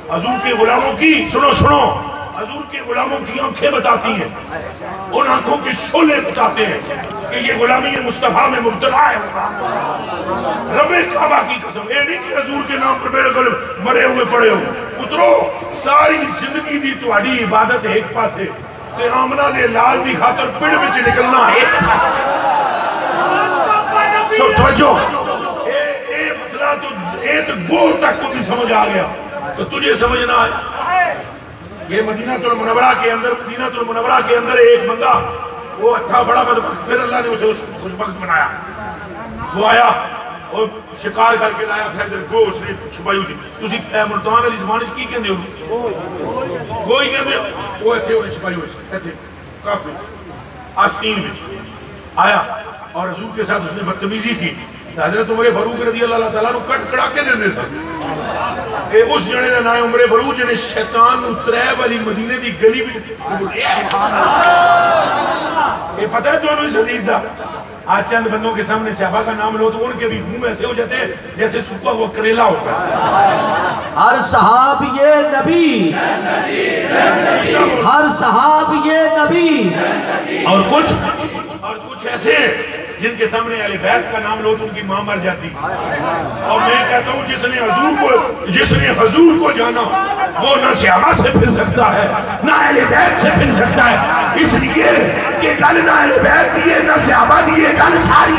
हजूर के गुलामों की, सुनो सुनो, हजूर के गुलामों की आंखें बताती हैं, उन आंखों के शोले बताते हैं कि ये गुलामी मुस्तफा में मुब्तला है। रबे काबा की कसम, ये नहीं कि हजूर के नाम पर बिल्कुल मरे हुए पड़े हो। पुत्रो सारी जिंदगी दी तुम्हारी इबादत एक पासे ते आमना दे लाल दी खातर पिंड विच निकलना है। सो तवज्जो, ए मसला तो गोल तक को भी समझ आ गया, तो तुझे समझना है ये मदीनातुल मुनव्वरा के अंदर एक बंदा, वो अच्छा बड़ा बदबख्त, फिर अल्लाह ने उसे खुशबख्त बनाया। वो आया और शिकार करके लाया था, इधर गो उसने छुपाई हुई थी। मुल्तान वाली ज़बान की कहते हो, वो ही कहते वो इतने उन्हें छुपाई हुई काफी आस्तीन में आया और हजूर के साथ उसने बदतमीजी की। हज़रत उमर फारूक रज़ियल्लाहु ताला अन्हु कट कड़ा के देंदे सन। उस जने का नाम उमर फारूक जिन्हें शैतान त्रै वाली मदीने की गली भी पता है तुम्हें इस हदीस का। आज चंद बंदों के सामने सहाबा का नाम लो तो उनके भी मुंह ऐसे हो जाते हैं जैसे सूखा हुआ करेला होता है। हर सहाब ये नबी, हर सहाब ये नबी। और कुछ ऐसे जिनके सामने अहले बैत का नाम लो तो उनकी मां मर जाती। और मैं कहता हूँ जिसने हजूर को जाना वो ना सहाबा से फिर सकता है ना अहले बैत से फिर सकता है, इसलिए कि कल ना अहले बैत दिए ना सहाबा दिए, कल सारी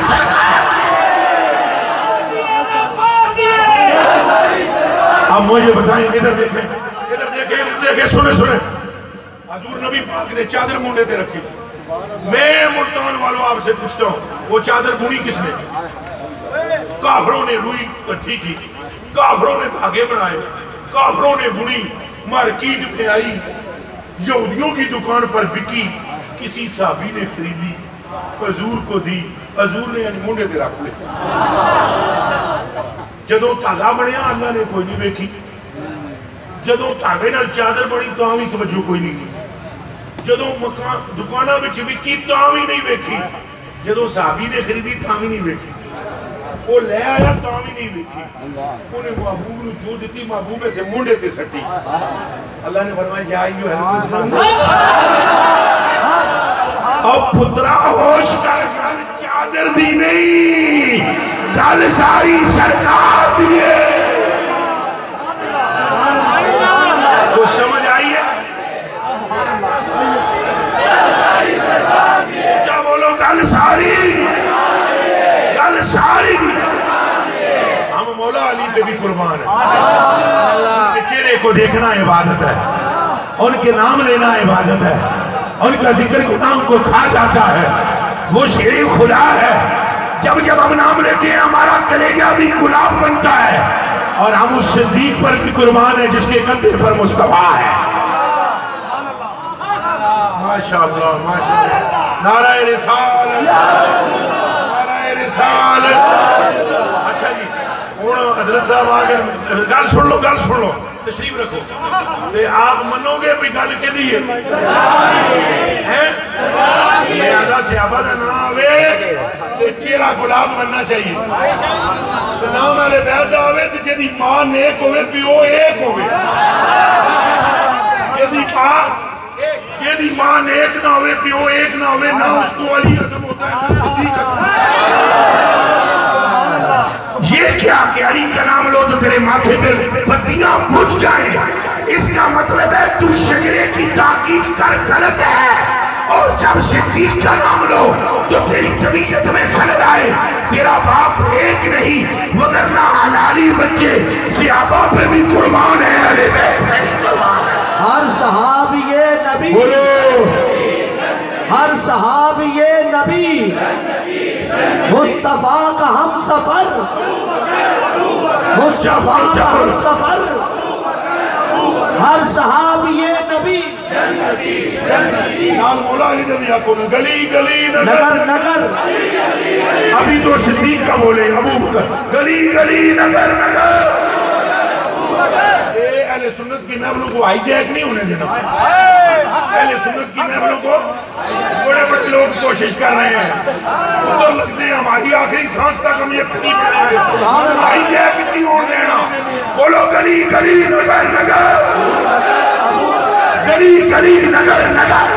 अब मुझे बताएं, इधर देखें, सुने हजूर नबी पाक ने चादर मुंडे पे रखी। मैं मुल्तान वालों आपसे पूछता हूँ, वो चादर बुनी किसने? काफरों ने रुई इकट्ठी की, काफरों ने धागे बनाए, काफरों ने बुनी, मार्केट में आई, यहूदियों की दुकान पर बिकी, किसी साहबी ने खरीदी, हजूर को दी, हजूर ने मुंडे पे रख ली। जदों धागा बनया अल्लाह ने कोई नहीं वेखी, जदों धागे नाल चादर बनी तां भी तवज्जो कोई नहीं की, जदों मकान दुकाना विच विकी तां भी नहीं वेखी, जदों साहबी ने खरीदी तां भी नहीं वेखी, वो ले आया तां भी नहीं वेखी, उन्हें महबूब नूं जो दी महबूब थे मुंडे ते सट्टी। अल्लाह ने फरमाया या अब पुत्रा होश कर, चादर दी नहीं, गल सारी सरकार दी है। तो समझ आई है? क्या बोलो? गल सारी हम मौला अली पे भी कुर्बान है। उनके चेहरे को देखना इबादत है, उनके नाम लेना इबादत है, उनका जिक्र गुनाह को खा जाता है। वो शेर खुदा है, जब जब हम नाम लेते हैं हमारा कलेजा भी गुलाब बनता है। और हम उस सिद्दीक पर भी कुर्बान है जिसके कंधे पर मुस्तफा है। माशाअल्लाह, माशाअल्लाह, नाराए रिसालत, नाराए रिसालत। अच्छा जी, हुण हज़रत साहब आ गए, गल सुन लो, तशरीफ रखो। ते आप मनोगे भी गल किहदी है? लिहाजा सहाबा दा नाम आवे ते चेहरा गुलाब बनना चाहिए, ते नाम वाले बैत दा आवे ते जिहदी मां नेक होवे, प्यो एक होवे। जिहदी मां नेक ना होवे, प्यो एक ना होवे, ना उसको अली आज़म होता है ना सिद्दीक अकबर। ये क्या कि अली का नाम लो तो तेरे माथे पे पत्तियां बुझ जाए, इसका मतलब है तू शजरे की ताकीद कर गलत है। और जब सिद्दीक का नाम लो तो तेरी तबीयत में खलल आए। तेरा बाप एक नहीं वगरना हलाली बच्चे सहाबा पे भी कुर्बान है, अहले बैत पे भी कुर्बान है। हर सहाब ये नबी, हर सहाब ये नबी, मुस्तफा का हम सफर, मुस्तफा का हम सफर। हर सहाब ये नबी, गली गली नगर नगर। अभी तो सिद्दीक का बोले, अबू बकर, गली गली नगर नगर। अहले सुन्नत की महफिलों को हाईजैक नहीं होने देना। अहले सुन्नत की महफिलों को बड़े बड़े लोग कोशिश कर रहे हैं, उधर लगते हैं, हमारी आखिरी सांस तक हम ये हाईजैक नहीं होने देना। बोलो गली गली नगर नगर। गली नगर नगर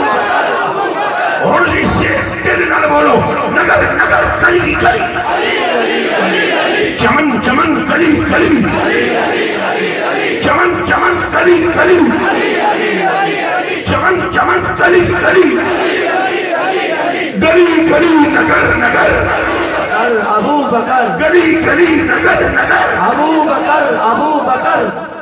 और इससे तेरे नाल बोलो नगर नगर गली गली चमन चमन गली गली चमन चमन गली गली चमन चमन गली गली गली गली नगर नगर अबू बकर गली गली नगर नगर अबू बकर